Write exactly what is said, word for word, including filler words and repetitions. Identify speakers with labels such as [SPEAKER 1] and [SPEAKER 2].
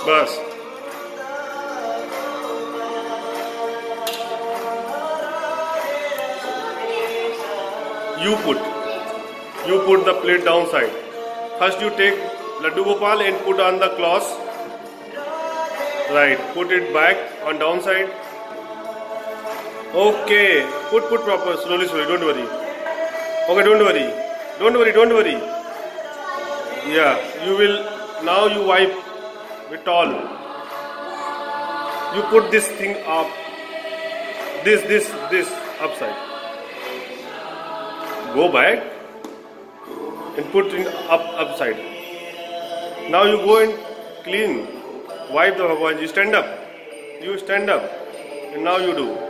[SPEAKER 1] Bas. You put. You put the plate downside. First you take Laddu Gopal and put on the cloth. Right. Put it back on downside. Okay. Put put proper. Slowly slowly. Don't worry. Okay. Don't worry. Don't worry. Don't worry. Yeah. You will. Now you wipe with towel. You put this thing up. This this this upside. Go back and put in up upside. Now you go and clean, wipe the Bhagwan. You stand up. You stand up, and now you do.